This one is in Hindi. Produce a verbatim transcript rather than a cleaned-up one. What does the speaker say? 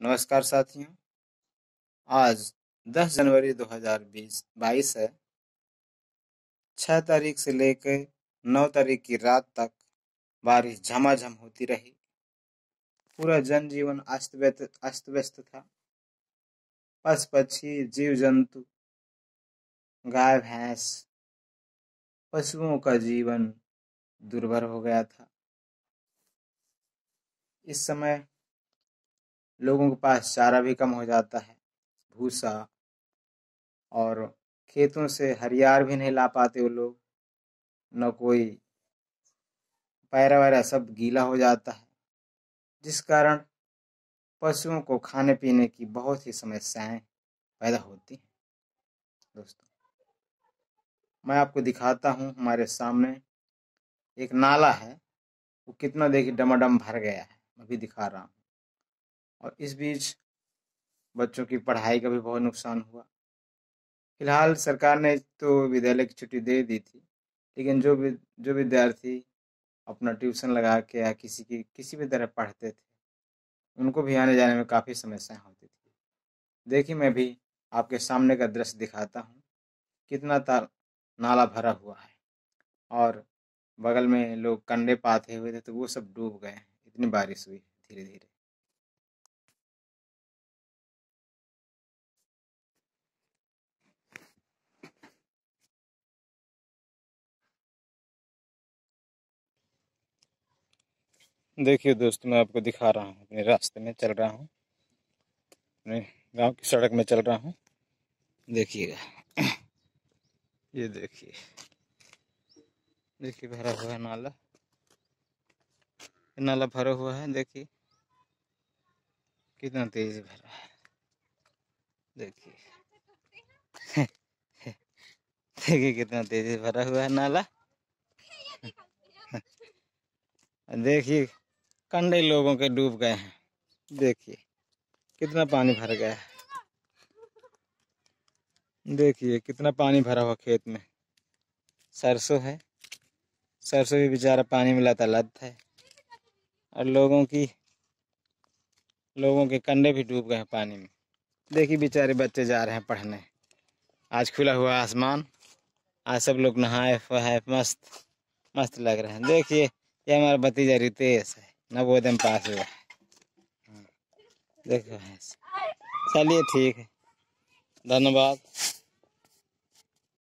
नमस्कार साथियों। आज दस जनवरी दो हज़ार बीस बाईस है। छह तारीख से लेकर नौ तारीख की रात तक बारिश झमाझम होती रही। पूरा जनजीवन अस्त व्यस्त अस्त व्यस्त था। पशु पक्षी, जीव जंतु, गाय भैंस, पशुओं का जीवन दुर्भर हो गया था। इस समय लोगों के पास चारा भी कम हो जाता है, भूसा, और खेतों से हरियार भी नहीं ला पाते वो लोग। न कोई पैरा वैरा सब गीला हो जाता है, जिस कारण पशुओं को खाने पीने की बहुत ही समस्याएं पैदा होती हैं। दोस्तों, मैं आपको दिखाता हूँ, हमारे सामने एक नाला है, वो कितना देखिए डमाडम भर गया है। मैं भी दिखा रहा हूँ। और इस बीच बच्चों की पढ़ाई का भी बहुत नुकसान हुआ। फिलहाल सरकार ने तो विद्यालय की छुट्टी दे दी थी, लेकिन जो भी जो विद्यार्थी अपना ट्यूशन लगा के या किसी की किसी भी तरह पढ़ते थे, उनको भी आने जाने में काफ़ी समस्याएं होती थी। देखिए, मैं भी आपके सामने का दृश्य दिखाता हूँ, कितना ता नाला भरा हुआ है। और बगल में लोग कंडे पाथे हुए थे, तो वो सब डूब गए हैं। इतनी बारिश हुई धीरे धीरे। देखिए दोस्त, मैं आपको दिखा रहा हूँ, अपने रास्ते में चल रहा हूँ, अपने गांव की सड़क में चल रहा हूँ। देखिएगा, ये देखिए देखिए भरा हुआ है नाला। नाला भरा हुआ है, देखिए कितना तेज भरा है। देखिए देखिए कितना तेजी भरा हुआ है नाला। देखिए कंडे लोगों के डूब गए हैं। देखिए कितना पानी भर गया है। देखिए कितना पानी भरा हुआ खेत में। सरसों है, सरसों भी बेचारा पानी में लतालत है। और लोगों की लोगों के कंडे भी डूब गए हैं पानी में। देखिए बेचारे बच्चे जा रहे हैं पढ़ने। आज खुला हुआ आसमान, आज सब लोग नहाए है, मस्त मस्त लग रहे हैं। देखिए ये हमारा भतीजा रितेश है, नवोदय में पास हुआ है। देखो, चलिए ठीक है, धन्यवाद।